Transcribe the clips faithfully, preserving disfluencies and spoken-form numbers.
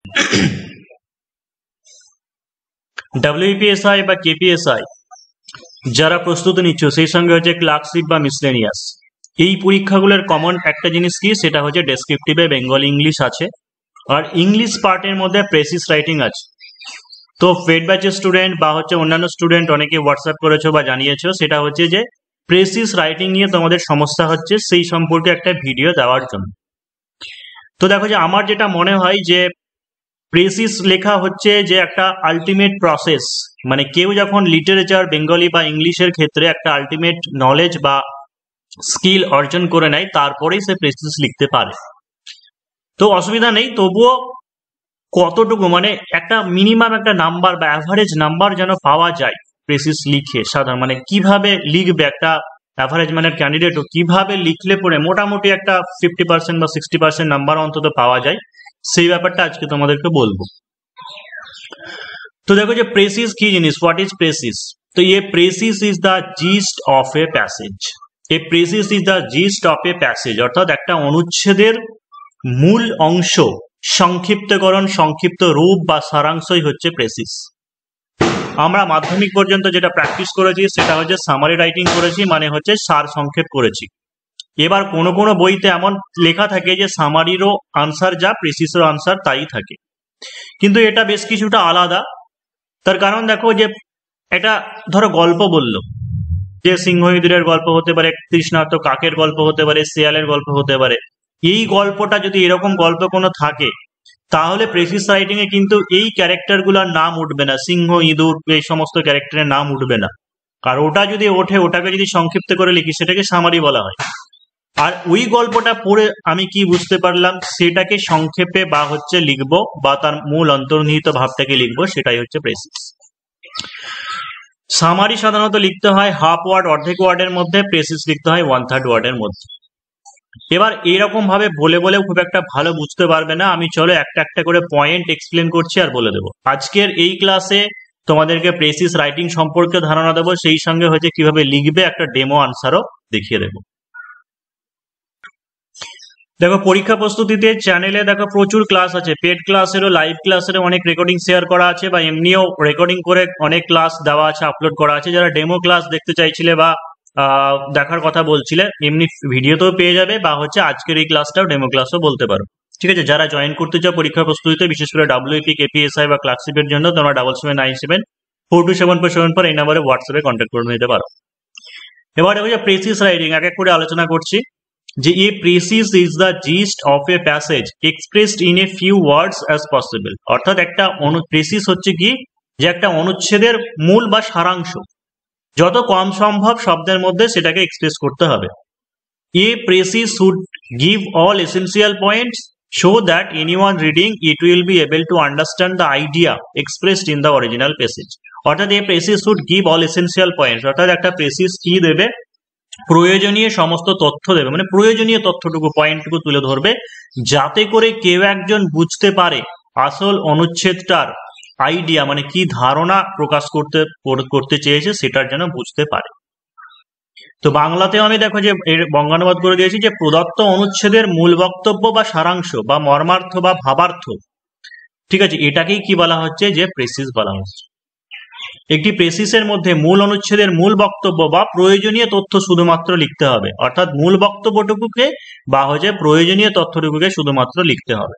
WPSI বা KPSI যারা প্রস্তুতি নিচ্ছ, সেই সঙ্গে হচ্ছে ক্লার্কশিপ বা মিসলেনিয়াস, এই পরীক্ষাগুলোর কমন একটা জিনিস কি, সেটা হচ্ছে ডেসক্রিপটিভে বেঙ্গলি ইংলিশ আছে, আর ইংলিশ পার্টের মধ্যে প্রেসিস রাইটিং আছে। তো পেড ব্যাচের স্টুডেন্ট বা হচ্ছে অন্যান্য স্টুডেন্ট অনেকে হোয়াটসঅ্যাপ করেছো বা জানিয়েছো, সেটা হচ্ছে যে প্রেসিস রাইটিং নিয়ে তোমাদের সমস্যা হচ্ছে, সেই সম্পর্কে একটা ভিডিও দেওয়ার জন্য। তো দেখো যে আমার যেটা মনে হয় যে প্রেসিস লেখা হচ্ছে যে একটা আলটিমেট প্রসেস, মানে কেউ যখন লিটারেচার বেঙ্গলি বা ইংলিশের ক্ষেত্রে একটা আলটিমেট নলেজ বা স্কিল অর্জন করে নেয়, তারপরেই সে প্রেসিস লিখতে পারে। তো অসুবিধা নেই, তবুও কতটুকু মানে একটা মিনিমাম একটা নাম্বার বা অ্যাভারেজ নাম্বার যেন পাওয়া যায় প্রেসিস লিখে, সাধারণ মানে কিভাবে লিখবে একটা অ্যাভারেজ মানের ক্যান্ডিডেটও কিভাবে লিখলে পরে মোটামুটি একটা ফিফটি পার্সেন্ট বা সিক্সটি পার্সেন্ট নাম্বার অন্তত পাওয়া যায়, সেই ব্যাপারটা আজকে তোমাদেরকে বলবো। তো দেখো যে প্রেসিস কি জিনিস, হোয়াট ইজ প্রেসিস? তো ये precis is the gist of a passage. A precis is the gist of a passage, অর্থাৎ একটা অনুচ্ছেদের মূল অংশ সংক্ষিপ্তকরণ, সংক্ষিপ্ত রূপ বা সারাংশই হচ্ছে প্রেসিস। আমরা মাধ্যমিক পর্যন্ত যেটা প্র্যাকটিস করেছি সেটা হচ্ছে সামারি রাইটিং করেছি, মানে হচ্ছে সার সংক্ষেপ করেছি। এবার কোনো কোনো বইতে এমন লেখা থাকে যে সামারিরও আনসার যা, প্রেসিসের আনসার তাই থাকে, কিন্তু এটা বেশ কিছুটা আলাদা। তার কারণ দেখো যে এটা ধরো গল্প বললো, যে সিংহ ইঁদুরের গল্প হতে পারে, তৃষ্ণার্ত কাকের গল্প হতে পারে, শেয়ালের গল্প হতে পারে। এই গল্পটা যদি এরকম গল্প কোনো থাকে, তাহলে প্রেসিস রাইটিং এ কিন্তু এই ক্যারেক্টার গুলার নাম উঠবে না, সিংহ ইঁদুর এই সমস্ত ক্যারেক্টারের নাম উঠবে না। আর ওটা যদি ওঠে, ওটাকে যদি সংক্ষিপ্ত করে লিখি, সেটাকে সামারি বলা হয়। আর ওই গল্পটা পড়ে আমি কি বুঝতে পারলাম, সেটাকে সংক্ষেপে বা হচ্ছে লিখবো, বা তার মূল অন্তর্নিহিত ভাবটাকে লিখবো, সেটাই হচ্ছে প্রেসিস। সামারি সাধারণত লিখতে হয় হাফ ওয়ার্ড, অর্ধেক ওয়ার্ডের মধ্যে, প্রেসিস লিখতে হয় ওয়ান থার্ড ওয়ার্ডের মধ্যে। এবার এইরকম ভাবে বলে বলেও খুব একটা ভালো বুঝতে পারবে না, আমি চলো একটা একটা করে পয়েন্ট এক্সপ্লেন করছি আর বলে দেবো। আজকের এই ক্লাসে তোমাদেরকে প্রেসিস রাইটিং সম্পর্কে ধারণা দেবো, সেই সঙ্গে হচ্ছে কিভাবে লিখবে একটা ডেমো আনসারও দেখিয়ে দেবো। দেখো পরীক্ষা প্রস্তুতিতে চ্যানেলে দেখো প্রচুর ক্লাস আছে, পেড ক্লাসেরও লাইভ ক্লাসেরও অনেক রেকর্ডিং শেয়ার করা আছে, বা এমনিও রেকর্ডিং করে অনেক ক্লাস দেওয়া আছে, আপলোড করা আছে। যারা ডেমো ক্লাস দেখতে চাইছিলে বা দেখার কথা বলছিলে, এমনি ভিডিওতেও পেয়ে যাবে, বা হচ্ছে আজকের এই ক্লাসটাও ডেমো ক্লাসও বলতে পারো। ঠিক আছে, যারা জয়েন করতে চাও পরীক্ষা প্রস্তুতিতে, বিশেষ করে ডাব্লিউপি, কেপিএসআই বা ক্লার্কশিপের জন্য, তোমরা double seven nine seven four two seven four seven four এই নাম্বারে হোয়াটসঅ্যাপে কন্ট্যাক্ট করে নিতে পারো। এবার দেখো যে প্রেসিস রাইটিং এক এক করে আলোচনা করছি। যে a precis is the gist of a passage expressed in a few words as possible, অর্থাৎ একটা প্রেসিস হচ্ছে কি, যে একটা অনুচ্ছেদের মূল বা সারাংশ যত কম সম্ভব শব্দের মধ্যে সেটাকে এক্সপ্রেস করতে হবে। A precis should give all essential points so that anyone reading it will be able to understand the idea expressed in the original passage. অর্থাৎ a precis should give all essential points, অর্থাৎ একটা precis কি দেবে, প্রয়োজনীয় সমস্ত তথ্য দেবে, মানে প্রয়োজনীয় তথ্যটুকু পয়েন্টটুকু তুলে ধরবে, যাতে করে কেউ একজন বুঝতে পারে আসল অনুচ্ছেদটার আইডিয়া, মানে কি ধারণা প্রকাশ করতে করতে চেয়েছে সেটার যেন বুঝতে পারে। তো বাংলাতেও আমি দেখো যে এর বঙ্গানুবাদ করে দিয়েছি, যে প্রদত্ত অনুচ্ছেদের মূল বক্তব্য বা সারাংশ বা মর্মার্থ বা ভাবার্থ, ঠিক আছে, এটাকেই কি বলা হচ্ছে, যে প্রেসিস বলা হচ্ছে। একটি প্রেসিসের মধ্যে মূল অনুচ্ছেদের মূল বক্তব্য বা প্রয়োজনীয় তথ্য শুধুমাত্র লিখতে হবে, অর্থাৎ মূল বক্তব্যটুকুকে বা হচ্ছে প্রয়োজনীয় তথ্যটুকুকে শুধুমাত্র লিখতে হবে।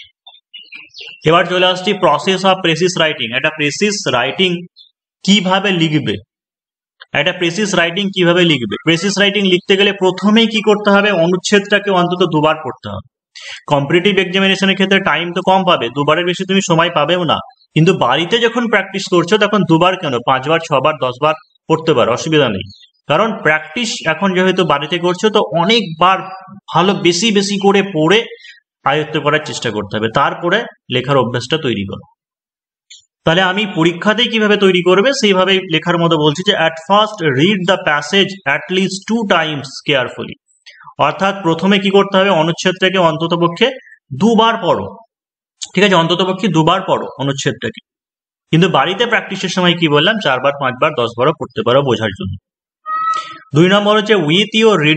এবার চলে আসছি প্রসেস অফ প্রেসিস রাইটিং। একটা প্রেসিস রাইটিং কিভাবে লিখবে, একটা প্রেসিস রাইটিং কিভাবে লিখবে প্রেসিস রাইটিং লিখতে গেলে প্রথমেই কি করতে হবে, অনুচ্ছেদটাকে অন্তত দুবার পড়তে হবে। কম্পিটিটিভ এক্সামিনেশনের ক্ষেত্রে টাইম তো কম পাবে, দুবারের বেশি তুমি সময় পাবেও না, কিন্তু বাড়িতে যখন প্র্যাকটিস করছো তখন দুবার কেন, পাঁচবার, ছবার, দশবার পড়তে পারো, অসুবিধা নেই। কারণ প্র্যাকটিস এখন যেহেতু বাড়িতে করছো, তো অনেকবার ভালো বেশি বেশি করে পড়ে আয়ত্ত করার চেষ্টা করতে হবে, তারপরে লেখার অভ্যাসটা তৈরি করো। তাহলে আমি পরীক্ষাতেই কিভাবে তৈরি করবে সেইভাবে লেখার মতো বলছি, যে at first read the passage at least two times carefully, অর্থাৎ প্রথমে কি করতে হবে, অনুচ্ছেদটাকে অন্তত পক্ষে দুবার পড়ো। ঠিক আছে, অন্তত পক্ষে দুবার পড়ো অনুচ্ছেদটাকে, কিন্তু বাড়িতে প্র্যাকটিসের সময় কি বললাম, চারবার, পাঁচবার, দশ বারও পড়তে পারো বোঝার জন্য। দুই নম্বর হচ্ছে with your reading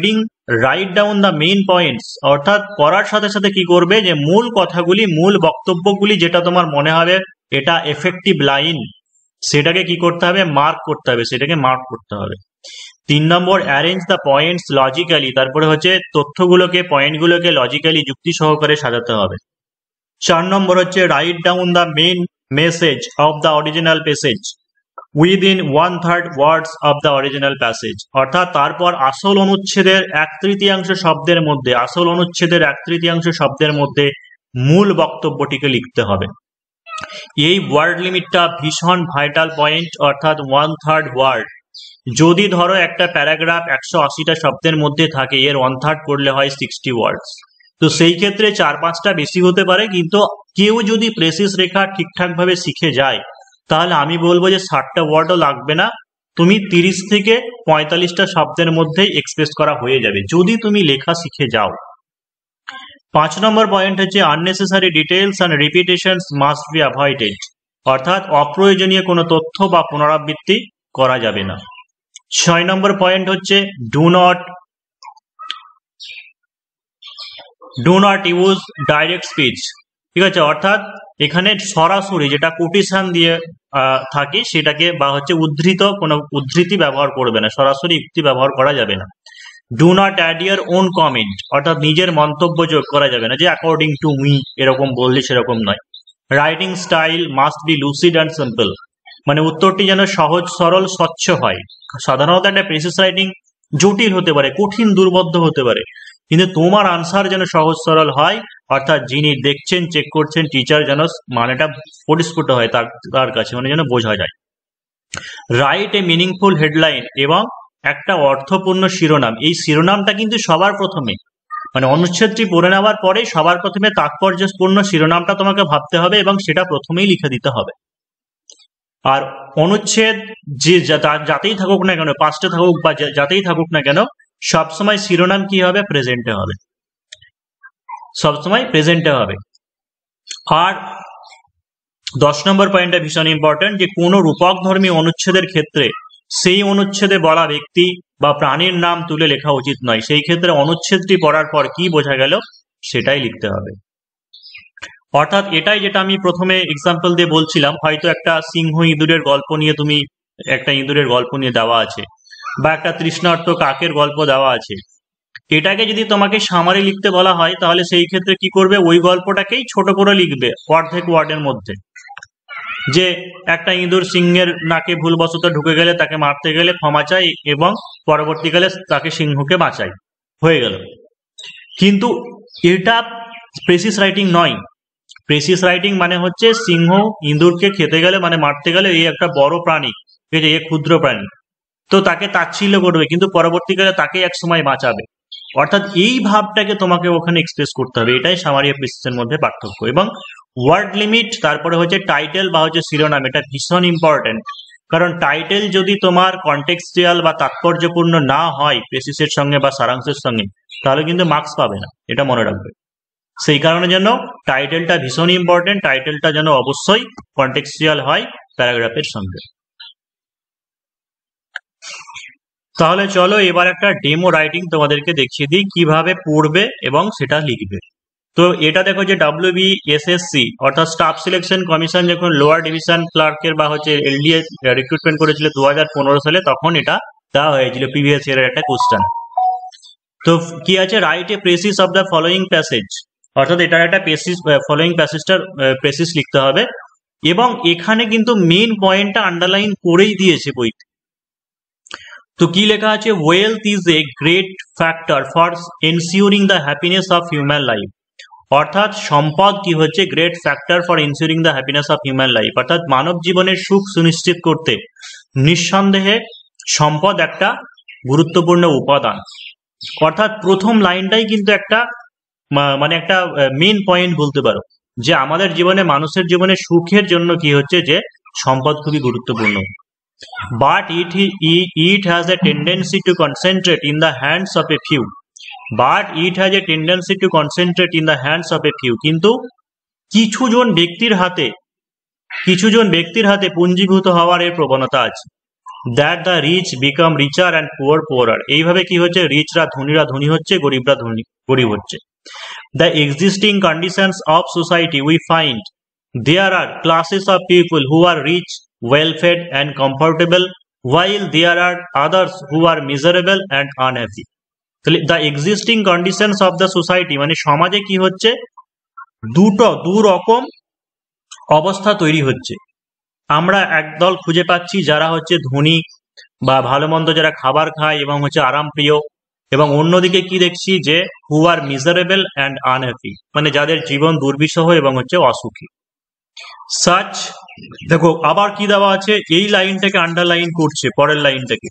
write down the main points, অর্থাৎ পড়ার সাথে সাথে কি করবে যে মূল কথাগুলি, মূল বক্তব্যগুলি যেটা তোমার মনে হবে এটা এফেক্টিভ লাইন, সেটাকে কি করতে হবে, মার্ক করতে হবে, সেটাকে মার্ক করতে হবে। তিন নম্বর অ্যারেঞ্জ দ্য পয়েন্টস লজিক্যালি, তারপরে হচ্ছে তথ্যগুলোকে, পয়েন্টগুলোকে লজিক্যালি যুক্তি সহকারে সাজাতে হবে। চার নম্বর হচ্ছে write down the main message of the original passage within one third words of the original passage, অর্থাৎ তারপর আসল অনুচ্ছেদের এক তৃতীয়াংশ শব্দের মধ্যে, আসল অনুচ্ছেদের এক তৃতীয়াংশ শব্দের মধ্যে মূল বক্তব্যটিকে লিখতে হবে। এই ওয়ার্ড লিমিটটা ভীষণ ভাইটাল পয়েন্ট, অর্থাৎ ওয়ান থার্ড ওয়ার্ড। যদি ধরো একটা প্যারাগ্রাফ একশো আশিটা শব্দের মধ্যে থাকে, এর ওয়ান থার্ড করলে হয় সিক্সটি ওয়ার্ডস। তো সেই ক্ষেত্রে চার পাঁচটা বেশি হতে পারে, কিন্তু কেউ যদি প্রেসিস রেখা ঠিকঠাক ভাবে শিখে যায় তাহলে আমি বলবো যে ষাটটা ওয়ার্ডও লাগবে না, তুমি তিরিশ থেকে পঁয়তাল্লিশটা শব্দের মধ্যেই এক্সপ্রেস করা হয়ে যাবে যদি তুমি লেখা শিখে যাও। পাঁচ নম্বর পয়েন্ট হচ্ছে unnecessary details and repetitions must be avoided, অর্থাৎ অপ্রয়োজনীয় কোনো তথ্য বা পুনরাবৃত্তি করা যাবে না। ছয় নম্বর পয়েন্ট হচ্ছে do not do not use direct speech, ঠিক আছে, অর্থাৎ এখানে সরাসরি যেটা কোটেশন দিয়ে থাকে সেটাকে বা হচ্ছে উদ্ধৃত কোনো উদ্ধৃতি ব্যবহার করবে না, সরাসরি উক্তি ব্যবহার করা যাবে না। Do not add your own comment, অর্থাৎ নিজের মন্তব্য যোগ করা যাবে না যে অ্যাকর্ডিং টু মি এরকম বললে, সেরকম নয়। Writing style must be lucid and simple, মানে উত্তরটি যেন সহজ সরল স্বচ্ছ হয়। সাধারণত একটা প্রেসিস রাইটিং জটিল হতে পারে, কঠিন দুর্বোধ্য হতে পারে, কিন্তু তোমার আনসার যেন সহজ সরল হয়, অর্থাৎ যিনি দেখছেন, চেক করছেন, টিচার যেন মানেটা পরিস্ফুট হয় তার তার কাছে, মানে যেন বোঝা যায়। রাইট এ মিনিংফুল হেডলাইন, এবং একটা অর্থপূর্ণ শিরোনাম। এই শিরোনামটা কিন্তু সবার প্রথমে, মানে অনুচ্ছেদটি পড়ে নেওয়ার পরে সবার প্রথমে তাৎপর্যপূর্ণ শিরোনামটা তোমাকে ভাবতে হবে এবং সেটা প্রথমেই লিখে দিতে হবে। আর অনুচ্ছেদ যে যাতেই থাকুক না কেন, পাঁচটা থাকুক বা যাতেই থাকুক না কেন, সবসময় শিরোনাম কি হবে, প্রেজেন্টে হবে, সবসময় প্রেজেন্টে হবে। আর দশ নম্বর পয়েন্টটা ভীষণ ইম্পর্টেন্ট, যে কোনো রূপক ধর্মী অনুচ্ছেদের ক্ষেত্রে সেই অনুচ্ছেদে বলা ব্যক্তি বা প্রাণীর নাম তুলে লেখা উচিত নয়। সেই ক্ষেত্রে অনুচ্ছেদটি পড়ার পর কি বোঝা গেল সেটাই লিখতে হবে। অর্থাৎ এটাই যেটা আমি প্রথমে এক্সাম্পল দিয়ে বলছিলাম, হয়তো একটা সিংহ ইঁদুরের গল্প নিয়ে তুমি, একটা ইঁদুরের গল্প নিয়ে দেওয়া আছে, বা একটা তৃষ্ণার্ত কাকের গল্প দেওয়া আছে, এটাকে যদি তোমাকে সামারি লিখতে বলা হয় তাহলে সেই ক্ষেত্রে কি করবে, ওই গল্পটাকেই ছোট করে লিখবে অর্ধেক ওয়ার্ডের মধ্যে, যে একটা ইঁদুর সিংহের নাকে ভুলবশত ঢুকে গেলে তাকে মারতে গেলে ক্ষমা চাই এবং পরবর্তীকালে তাকে সিংহকে বাঁচাই, হয়ে গেল। কিন্তু এটা প্রেসিস রাইটিং নয়। প্রেসিস রাইটিং মানে হচ্ছে সিংহ ইঁদুরকে খেতে গেলে, মানে মারতে গেলে, এই একটা বড় প্রাণী, ঠিক আছে, এ ক্ষুদ্র প্রাণী, তো তাকে তাচ্ছিল্য করবে কিন্তু পরবর্তীকালে তাকে এক সময় বাঁচাবে। অর্থাৎ এই ভাবটাকে তোমাকে ওখানে এক্সপ্রেস করতে হবে, এটাই সামারি আর প্রেসিসের মধ্যে পার্থক্য। এবং ওয়ার্ড লিমিট, তারপরে হচ্ছে টাইটেল বা হচ্ছে শিরোনাম, এটা ভীষণ ইম্পর্টেন্ট, কারণ টাইটেল যদি তোমার কন্টেক্সচুয়াল বা তাৎপর্যপূর্ণ না হয় প্রেসিসের সঙ্গে বা সারাংশের সঙ্গে, তাহলে কিন্তু মার্কস পাবে না, এটা মনে রাখবে। সেই কারণে যেন টাইটেলটা ভীষণ ইম্পর্টেন্ট, টাইটেলটা যেন অবশ্যই কন্টেক্সচুয়াল হয় প্যারাগ্রাফের সঙ্গে। তাহলে চলো এবার একটা ডেমো রাইটিং তোমাদেরকে দেখিয়ে দিই কিভাবে পড়বে এবং সেটা লিখবে। তো এটা দেখো যে ডাব্লিউবিএসএসসি অর্থাৎ স্টাফ সিলেকশন কমিশন যখন লোয়ার ডিভিশন ক্লার্কের বা হচ্ছে এলডিএ রিক্রুটমেন্ট করেছিল দু হাজার পনেরো সালে, তখন এটা দেওয়া হয়েছিল প্রিভিয়াস ইয়ারের একটা কোশ্চেন। তো কি আছে, write a precis of the following passage, অর্থাৎ এটার একটা প্রেসিস, ফলোয়িং প্যাসেজটার প্রেসিস লিখতে হবে, এবং এখানে কিন্তু মেইন পয়েন্টটা আন্ডারলাইন করেই দিয়েছে বইতে। তো কি লেখা আছে, wealth is a great factor for ensuring the happiness of human life, অর্থাৎ সম্পদ কি হচ্ছে great factor for ensuring the happiness of human life, অর্থাৎ মানব জীবনের সুখ সুনিশ্চিত করতে নিঃসন্দেহে সম্পদ একটা গুরুত্বপূর্ণ উপাদান। অর্থাৎ প্রথম লাইনটাই কিন্তু একটা মানে একটা মেইন পয়েন্ট বলতে পারো, যে আমাদের জীবনে, মানুষের জীবনে সুখের জন্য কি হচ্ছে, যে সম্পদ খুবই গুরুত্বপূর্ণ। But it, it has a tendency to concentrate in the hands of a few. But it has a tendency to concentrate in the hands of a few. কিন্তু কিছুজন ব্যক্তির হাতে, কিছুজন ব্যক্তির হাতে পুঞ্জীভূত হওয়ার এর প্রবণতা আছে। That the rich become richer and poor poorer. এইভাবে কি হচ্ছে, রিচরা ধনীরা ধনী হচ্ছে, গরিবরা ধনী গরিব হচ্ছে। The existing conditions of society we find there are classes of people who are rich, well fed and comfortable, while there are others who are miserable and unhappy. তাহলে the existing conditions of the society মানে সমাজে কি হচ্ছে, দুটো দু রকম অবস্থা তৈরি হচ্ছে। আমরা একদল খুঁজে পাচ্ছি যারা হচ্ছে ধনী বা ভালো মন্দ যারা খাবার খায় এবং হচ্ছে আরাম প্রিয়, এবং অন্যদিকে কি দেখছি যে who are miserable and unhappy মানে যাদের জীবন দুর্বিষহ এবং হচ্ছে অসুখী। সাচ দেখো আবার কি দেওয়া আছে, এই লাইনটাকে আন্ডারলাইন করছে পরের লাইনটাকে,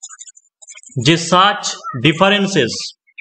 যে such differences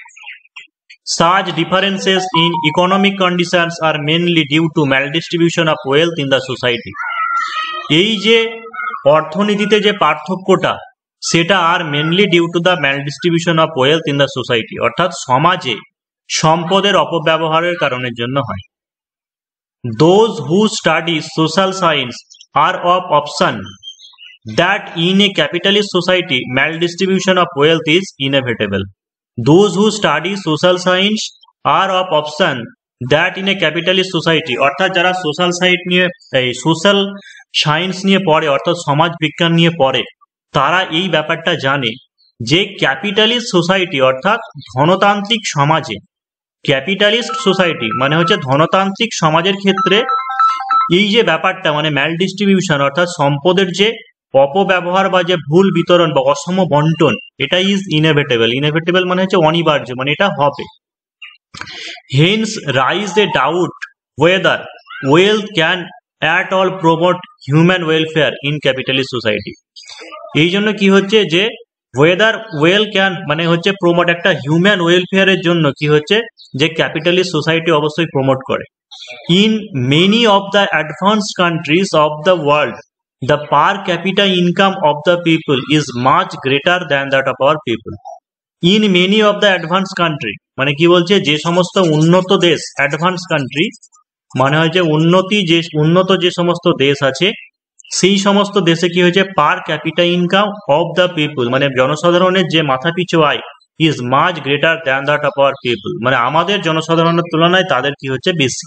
such differences in economic conditions are mainly due to maldistribution of wealth in the society. এই যে অর্থনীতিতে যে পার্থক্যটা সেটা are mainly due to the maldistribution of wealth in the society, অর্থাৎ সমাজে সম্পদের অপব্যবহারের কারণের জন্য হয়। Those who study social science are of option that in a capitalist society maldistribution of wealth is inevitable. Those who study social science are of option that in a capitalist society অর্থাৎ যারা social site নিয়ে এই social science নিয়ে পড়ে অর্থাৎ সমাজ বিজ্ঞান নিয়ে পড়ে, তারা এই ব্যাপারটা জানে যে ক্যাপিটালিস্ট সোসাইটি অর্থাৎ ধনতান্ত্রিক সমাজে, ক্যাপিটালিস্ট সোসাইটি মানে হচ্ছে ধনতান্ত্রিক সমাজের ক্ষেত্রে এই যে ব্যাপারটা মানে ম্যাল ডিস্ট্রিবিউশন অর্থাৎ সম্পদের যে অপব্যবহার বা যে ভুল বিতরণ বা অসম বন্টন, এটা ইজ ইনএভিটেবল। ইনএভিটেবল মানে হচ্ছে অনিবার্য, মানে এটা হবে। Hence rise a doubt whether wealth can at all promote human welfare in capitalist society. এই জন্য কি হচ্ছে যে ওয়েদার ওয়েল ক্যান মানে হচ্ছে প্রমোট একটা হিউম্যান ওয়েলফেয়ারের জন্য কি হচ্ছে যে ক্যাপিটালিস্ট সোসাইটি অবশ্যই প্রমোট করে। In many of the advanced countries of the world the per capita income of the people is much greater than that of our people. In many of the advance country মানে কি বলছে, যে সমস্ত উন্নত দেশ, advance country মানে হচ্ছে উন্নতি যে উন্নত যে সমস্ত দেশ আছে সেই সমস্ত দেশে কি হয়েছে per capita income of the people মানে জনসাধারণের যে মাথাপিছু আয় is much greater than that of our people মানে আমাদের জনসাধারণের তুলনায় তাদের কি হচ্ছে বেশি।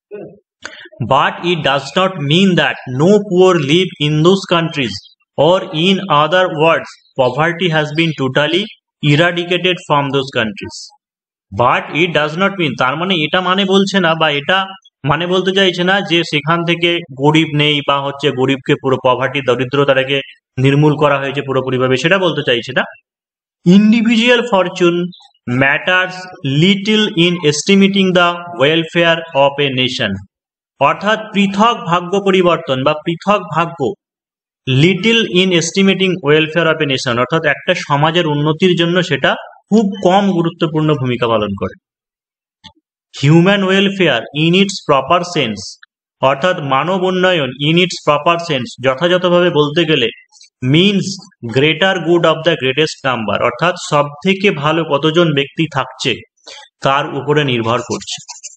But it does not mean that no poor live in those countries or in other words poverty has been totally eradicated from those countries. But it does not mean তার মানে এটা মানে বলছে না বা এটা মানে বলতে চাইছে না যে সেখান থেকে গরিব নেই বা হচ্ছে গরিবকে পুরো পভার্টি দরিদ্রতাটাকে নির্মূল করা হয়েছে পুরোপুরিভাবে, সেটা বলতে চাইছে না। Individual fortune matters little in estimating the welfare of a nation, অর্থাৎ পৃথক ভাগ্য পরিবর্তন বা পৃথক ভাগ্য little in estimating welfare of a nation অর্থাৎ একটা সমাজের উন্নতির জন্য সেটা খুব কম গুরুত্বপূর্ণ ভূমিকা পালন করে। Human welfare in its proper sense অর্থাৎ মানব উন্নয়ন ইন ইটস প্রপার সেন্স যথাযথভাবে বলতে গেলে means greater good of the greatest number অর্থাৎ সব থেকে ভালো কতজন ব্যক্তি থাকছে তার উপরে নির্ভর করছে।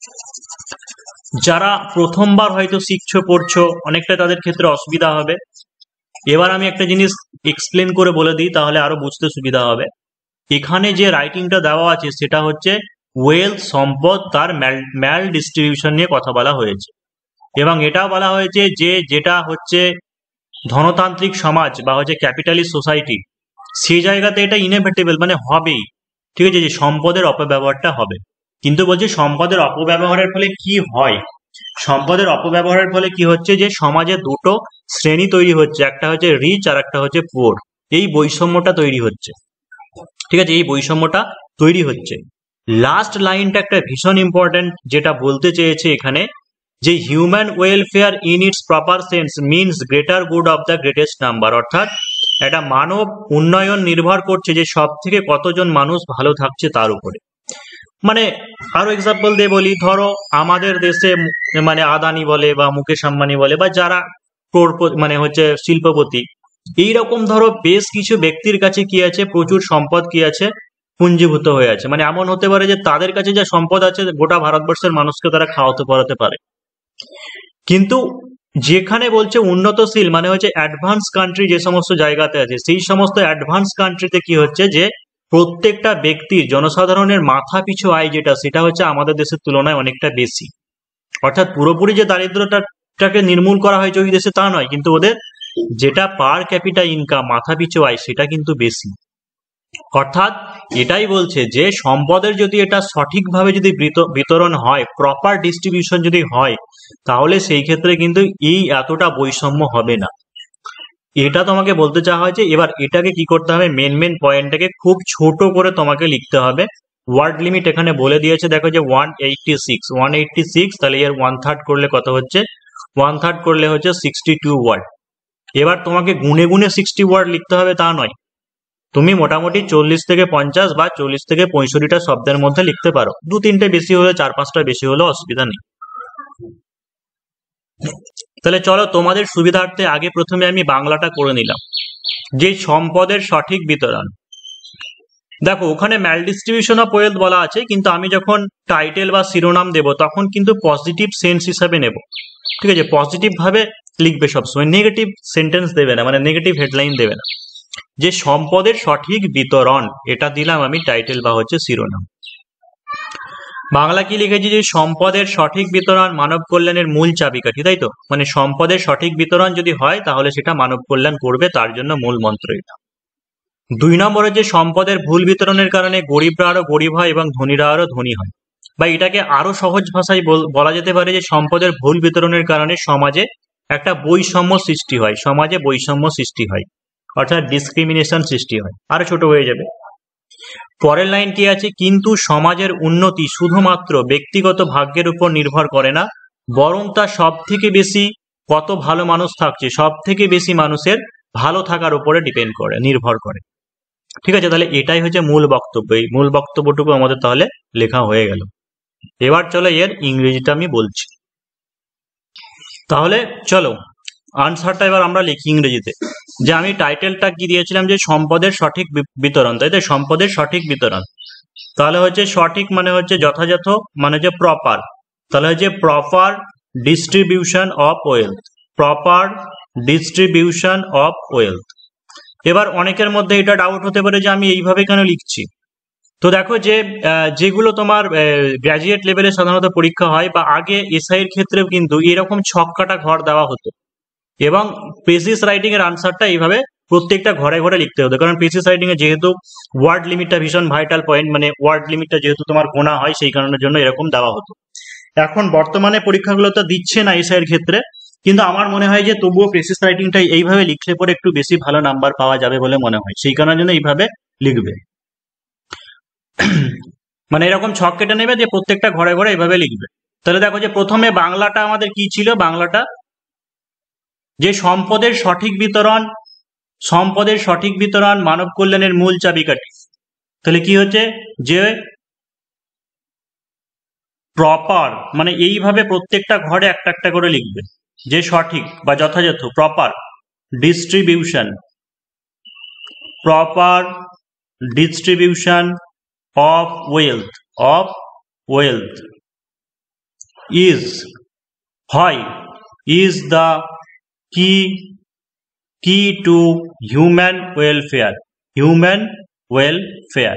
যারা প্রথমবার হয়তো শিখছো পড়ছো অনেকটা তাদের ক্ষেত্রে অসুবিধা হবে। এবার আমি একটা জিনিস এক্সপ্লেন করে বলে দিই তাহলে আরো বুঝতে সুবিধা হবে। এখানে যে রাইটিংটা দেওয়া আছে সেটা হচ্ছে ওয়েলথ সম্পদ তার ম্যাল ডিস্ট্রিবিউশন নিয়ে কথা বলা হয়েছে এবং এটাও বলা হয়েছে যে যেটা হচ্ছে ধনতান্ত্রিক সমাজ বা হচ্ছে ক্যাপিটালিস্ট সোসাইটি সেই জায়গাতে এটা ইনএভিটেবল মানে হবেই, ঠিক আছে, যে সম্পদের অপব্যবহারটা হবে। কিন্তু বলছে সম্পদের অপব্যবহারের ফলে কি হয়, সম্পদের অপব্যবহারের ফলে কি হচ্ছে যে সমাজে দুটো শ্রেণী তৈরি হচ্ছে, একটা হচ্ছে রিচ আর একটা হচ্ছে পুয়ার। এই বৈষম্যটা তৈরি হচ্ছে, ঠিক আছে, এই বৈষম্যটা তৈরি হচ্ছে। লাস্ট লাইনটা একটা ভীষণ ইম্পর্টেন্ট, যেটা বলতে চেয়েছে এখানে যে human welfare in its proper sense means greater good of the greatest number অর্থাৎ একটা মানব উন্নয়ন নির্ভর করছে যে সব থেকে কতজন মানুষ ভালো থাকছে তার উপরে। মানে আরো এক্সাম্পল দিয়ে বলি, ধরো আমাদের দেশে মানে আদানি বলে বা মুকেশ আম্বানি বলে বা যারা মানে হচ্ছে শিল্পপতি, এইরকম ধরো বেশ কিছু ব্যক্তির কাছে কি আছে, প্রচুর সম্পদ কি আছে, পুঞ্জীভূত হয়ে আছে। মানে এমন হতে পারে যে তাদের কাছে যা সম্পদ আছে গোটা ভারতবর্ষের মানুষকে তারা খাওয়াতে পড়াতে পারে, কিন্তু যেখানে বলছে উন্নতশীল মানে হচ্ছে অ্যাডভান্স কান্ট্রি যে সমস্ত জায়গাতে আছে, সেই সমস্ত অ্যাডভান্স কান্ট্রিতে কি হচ্ছে যে প্রত্যেকটা ব্যক্তির জনসাধারণের মাথা পিছু আয় যেটা, সেটা হচ্ছে আমাদের দেশের তুলনায় অনেকটা বেশি। অর্থাৎ পুরোপুরি যে দারিদ্রতাটাকে নির্মূল করা হয়েছে ওই দেশে তা নয়, কিন্তু ওদের যেটা পার ক্যাপিটা ইনকাম মাথা পিছু আয় সেটা কিন্তু বেশি। অর্থাৎ এটাই বলছে যে সম্পদের যদি এটা সঠিকভাবে যদি বিতরণ হয়, প্রপার ডিস্ট্রিবিউশন যদি হয়, তাহলে সেই ক্ষেত্রে কিন্তু এই এতটা বৈষম্য হবে না। এটা তোমাকে বলতে চাওয়া হয়েছে। এবার এটাকে কি করতে হবে, মেন মেন পয়েন্টটাকে খুব ছোট করে তোমাকে লিখতে হবে। ওয়ার্ড লিমিট এখানে বলে দিয়েছে, দেখো যে one eighty six one eighty six, তাহলে এর ওয়ান থার্ড করলে কত হচ্ছে, ওয়ান থার্ড করলে হচ্ছে সিক্সটি টু ওয়ার্ড। এবার তোমাকে গুনে গুনে সিক্সটি ওয়ার্ড লিখতে হবে তা নয়, তুমি মোটামুটি চল্লিশ থেকে পঞ্চাশ বা চল্লিশ থেকে পঁয়ষট্টিটা শব্দের মধ্যে লিখতে পারো। দু তিনটে বেশি হলে, চার পাঁচটা বেশি হলে অসুবিধা নেই। তাহলে চলো তোমাদের সুবিধার্থে আগে প্রথমে আমি বাংলাটা করে নিলাম। যে সম্পদের সঠিক বিতরণ, দেখো ওখানে ম্যাল ডিস্ট্রিবিউশন অফ ওয়েলথ বলা আছে, কিন্তু আমি যখন টাইটেল বা শিরোনাম দেব তখন কিন্তু পজিটিভ সেন্স হিসাবে নেব। ঠিক আছে, পজিটিভ ভাবে লিখবে সবসময়, নেগেটিভ সেন্টেন্স দেবে না, মানে নেগেটিভ হেডলাইন দেবে না। যে সম্পদের সঠিক বিতরণ, এটা দিলাম আমি টাইটেল বা হচ্ছে শিরোনাম। বাংলা কি লিখেছি, যে সম্পদের সঠিক বিতরণ মানব কল্যাণের মূল চাবিকাঠি, তাই তো? মানে সম্পদের সঠিক বিতরণ যদি হয় তাহলে সেটা মানব কল্যাণ করবে, তার জন্য মূল মন্ত্র এটা। দুই নম্বরে যে সম্পদের ভুল বিতরণের কারণে গরিবরা আরো গরিব হয় এবং ধনীরা আরো ধনী হয়, বা এটাকে আরো সহজ ভাষায় বলা যেতে পারে যে সম্পদের ভুল বিতরণের কারণে সমাজে একটা বৈষম্য সৃষ্টি হয়, সমাজে বৈষম্য সৃষ্টি হয়, অর্থাৎ ডিসক্রিমিনেশন সৃষ্টি হয়, আরো ছোট হয়ে যাবে। পরের লাইন কি আছে, কিন্তু সমাজের উন্নতি শুধুমাত্র ব্যক্তিগত ভাগ্যের উপর নির্ভর করে না, বরং তা সব থেকে বেশি কত ভালো মানুষ থাকছে, সব থেকে বেশি মানুষের ভালো থাকার উপরে ডিপেন্ড করে, নির্ভর করে। ঠিক আছে, তাহলে এটাই হচ্ছে মূল বক্তব্য। এই মূল বক্তব্যটুকু আমাদের তাহলে লেখা হয়ে গেল। এবার চলো এর ইংরেজিটা আমি বলছি। তাহলে চলো আনসারটা এবার আমরা লিখি ইংরেজিতে। যে আমি টাইটেলটা কি দিয়েছিলাম, যে সম্পদের সঠিক বিতরণ, তাই তো? সম্পদের সঠিক বিতরণ, তাহলে হচ্ছে সঠিক মানে হচ্ছে যথাযথ, মানে হচ্ছে প্রপার, তাহলে হচ্ছে proper distribution of wealth, proper distribution of wealth. এবার অনেকের মধ্যে এটা ডাউট হতে পারে যে আমি এইভাবে কেন লিখছি। তো দেখো যে যেগুলো তোমার গ্র্যাজুয়েট লেভেলে সাধারণত পরীক্ষা হয়, বা আগে এসআই এর ক্ষেত্রেও কিন্তু এরকম ছক্কাটা ঘর দেওয়া হতো, এবং প্রেসিস রাইটিং এর আনসারটা এইভাবে প্রত্যেকটা ঘরে ঘরে লিখতে হতো। কারণ প্রেসিস রাইটিং এ যেহেতু ওয়ার্ড লিমিটটা ভীষণ ভাইটাল পয়েন্ট, মানে ওয়ার্ড লিমিটটা যেহেতু তোমার গোনা হয়, সেই কারণের জন্য এরকম দেওয়া হতো। এখন বর্তমানে পরীক্ষাগুলো তো দিচ্ছে না এসআই এর ক্ষেত্রে, কিন্তু আমার মনে হয় যে তবুও প্রেসিস রাইটিংটা এইভাবে লিখলে পরে একটু বেশি ভালো নাম্বার পাওয়া যাবে বলে মনে হয়, সেই কারণের জন্য এইভাবে লিখবে। মানে এরকম ছক কেটে নেবে, যে প্রত্যেকটা ঘরে ঘরে এইভাবে লিখবে। তাহলে দেখো যে প্রথমে বাংলাটা আমাদের কি ছিল, বাংলাটা যে সম্পদের সঠিক বিতরণ, সম্পদের সঠিক বিতরণ মানব কল্যাণের মূল চাবিকাঠি। তাহলে কি হচ্ছে, যে প্রপার মানে এইভাবে প্রত্যেকটা ঘরে একটা একটা করে লিখবে, যে সঠিক বা যথাযথ, proper distribution, proper distribution of wealth, of wealth is হয় is the key key to human welfare, human welfare.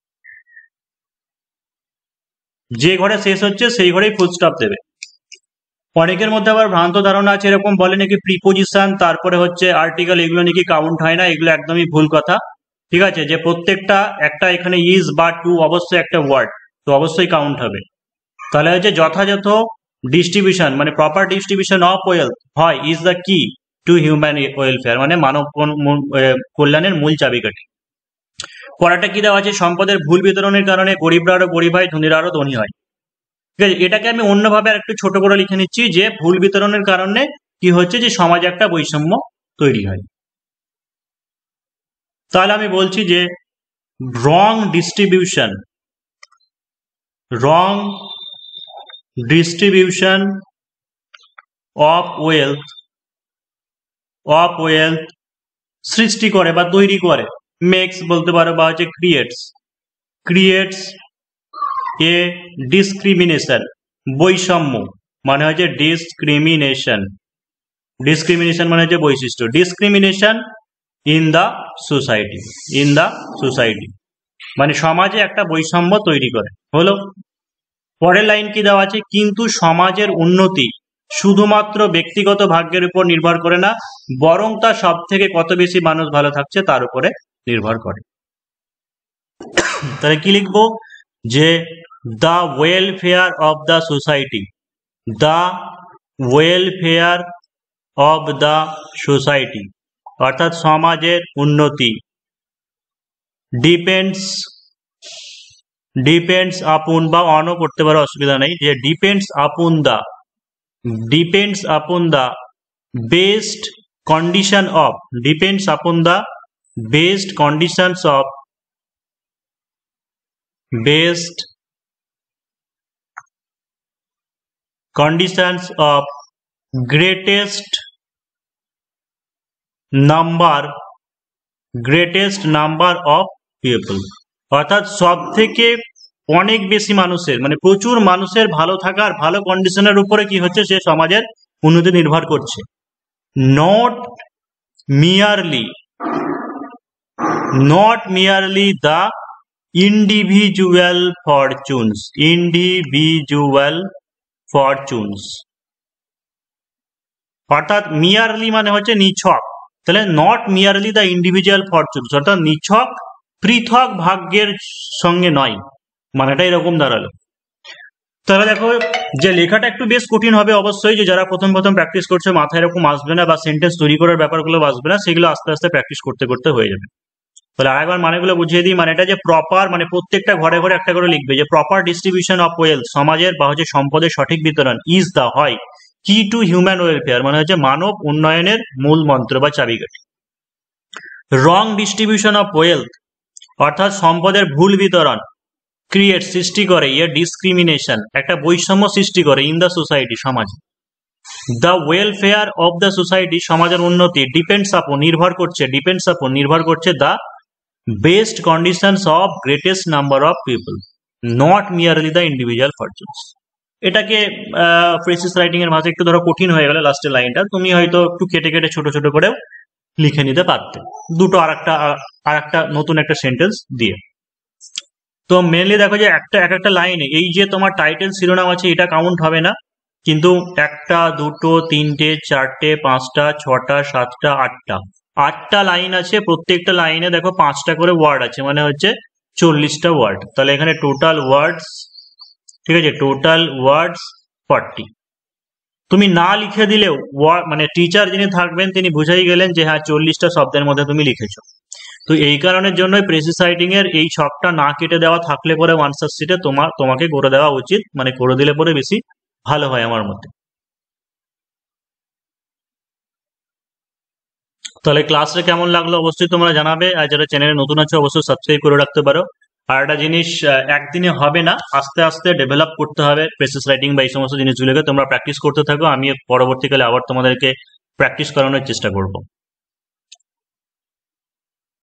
যে ঘরে শেষ হচ্ছে সেই ঘরেই ফুল স্টপ দেবে। অনেকের মধ্যে আবার ভ্রান্ত ধারণা আছে, এরকম বলে নাকি প্রিপোজিশন তারপরে হচ্ছে আর্টিকেল, এগুলো নাকি কাউন্ট হয় না, এগুলো একদমই ভুল কথা। ঠিক আছে, যে প্রত্যেকটা একটা এখানে ইজ বা টু অবশ্যই একটা ওয়ার্ড, তো অবশ্যই কাউন্ট হবে। তাহলে হচ্ছে যথাযথ ডিস্ট্রিবিউশন মানে প্রপার ডিস্ট্রিবিউশন অফ ওয়েলথ হয় is the key to human welfare, মানে মানব কল্যাণের মূল চাবিকাঠি। পরেরটা কি দেওয়া আছে, সম্পদের ভুল বিতরণের কারণে গরিবরা আরো গরিব হয়, ধনীরা আরো ধনী হয়। ঠিক আছে, এটাকে আমি অন্যভাবে আর একটু ছোট করে লিখে নিচ্ছি, যে ভুল বিতরণের কারণে কি হচ্ছে, যে সমাজে একটা বৈষম্য তৈরি হয়। তাহলে আমি বলছি যে wrong distribution, wrong distribution of wealth, of wealth সৃষ্টি করে বা তৈরি করে, মেক্স বলতে পারো, বা হচ্ছে ক্রিয়েটস, ক্রিয়েটস এ ডিসক্রিমিনেশন, বৈষম্য মানে হচ্ছে ডিসক্রিমিনেশন, ডিসক্রিমিনেশন মানে হচ্ছে বৈশিষ্ট্য, discrimination in the society, in the society মানে সমাজে একটা বৈষম্য তৈরি করে। হলো, পরের লাইন কি দেওয়া আছে, কিন্তু সমাজের উন্নতি শুধুমাত্র ব্যক্তিগত ভাগ্যের উপর নির্ভর করে না, বরং তা সব থেকে কত বেশি মানুষ ভালো থাকছে তার উপরে নির্ভর করে। তাহলে কি লিখবো, যে the welfare of the society, the welfare of the society অর্থাৎ সমাজের উন্নতি ডিপেন্ডস ডিপেন্ডস আপন বা অনও করতে পারো, অসুবিধা নেই, যে depends upon the depends upon the best condition of depends upon the best conditions of best conditions of greatest number greatest number of people অর্থাৎ সব থেকে অনেক বেশি মানুষের মানে প্রচুর মানুষের ভালো থাকার ভালো কন্ডিশনের উপরে কি হচ্ছে, সে সমাজের উন্নতি নির্ভর করছে। Not merely not merely the individual fortunes individual fortunes অর্থাৎ মিয়ারলি মানে হচ্ছে নিছক, তাহলে not merely the individual fortunes অর্থাৎ নিছক পৃথক ভাগ্যের সঙ্গে নয়, মানেটা এরকম দাঁড়ালো। তাহলে দেখো যে লেখাটা একটু বেশ কঠিন হবে অবশ্যই, যে যারা প্রথম প্রথম প্র্যাকটিস করছে মাথায় এরকম আসবে না বা সেন্টেন্স তৈরি করার ব্যাপারগুলো আসবে না, সেগুলো আস্তে আস্তে প্র্যাকটিস করতে করতে হয়ে যাবে। তাহলে আরেকবার মানেগুলো বুঝিয়ে দিই, মানে এটা যে প্রপার মানে প্রত্যেকটা ঘরে ঘরে একটা করে লিখবে, যে প্রপার ডিস্ট্রিবিউশন অফ ওয়েলথ সমাজের বা হচ্ছে সম্পদের সঠিক বিতরণ ইজ দা হয় কি টু হিউম্যান ওয়েলফেয়ার মানে হচ্ছে মানব উন্নয়নের মূল মন্ত্র বা চাবিকাঠি। রং ডিস্ট্রিবিউশন অফ ওয়েলথ অর্থাৎ সম্পদের ভুল বিতরণ ক্রিয়েট সৃষ্টি করে ইয়ে ডিসক্রিমিনেশন একটা বৈষম্য সৃষ্টি করে ইন দ্য সোসাইটি সমাজ। The welfare of the society সমাজের উন্নতি ডিপেন্ডস আপন নির্ভর করছে ডিপেন্ডস আপন নির্ভর করছে the best conditions of greatest number of people not merely the individual fortunes. এটাকে ফ্রেসিস রাইটিং এর ভাষায় একটু ধরো কঠিন হয়ে গেল লাস্টের লাইনটা, তুমি হয়তো একটু কেটে কেটে ছোট ছোট করেও লিখে নিতে পারতে দুটো আর একটা আর একটা নতুন একটা সেন্টেন্স দিয়ে। তো মেনলি দেখো যে একটা এক একটা লাইনে এই যে তোমার টাইটেল শিরোনাম আছে এটা কাউন্ট হবে না, কিন্তু একটা দুটো তিনটে চারটে পাঁচটা ছটা সাতটা আটটা আটটা লাইন আছে, প্রত্যেকটা লাইনে দেখো পাঁচটা করে ওয়ার্ড আছে, মানে হচ্ছে চল্লিশটা ওয়ার্ড। তাহলে এখানে টোটাল ওয়ার্ডস, ঠিক আছে, টোটাল ওয়ার্ডস ফর্টি। তুমি না লিখে দিলেও মানে টিচার যিনি থাকবেন তিনি বুঝাই গেলেন যে হ্যাঁ চল্লিশটা শব্দের মধ্যে তুমি লিখেছো। তো এই কারণের জন্যই প্রেসিস রাইটিং এর এই ছকটা না কেটে দেওয়া থাকলে পরে আনসার শিটে তোমার তোমাকে করে দেওয়া উচিত, মানে করে দিলে পরে বেশি ভালো হয় আমার মতে। তাহলে ক্লাসটা কেমন লাগলো অবশ্যই তোমরা জানাবে, আর যারা চ্যানেলে নতুন আছে অবশ্যই সাবস্ক্রাইব করে রাখতে পারো। আর একটা জিনিস একদিনে হবে না, আস্তে আস্তে ডেভেলপ করতে হবে প্রেসিস রাইটিং বা এই সমস্ত জিনিসগুলোকে তোমরা প্র্যাকটিস করতে থাকো, আমি পরবর্তীকালে আবার তোমাদেরকে প্র্যাকটিস করানোর চেষ্টা করবো।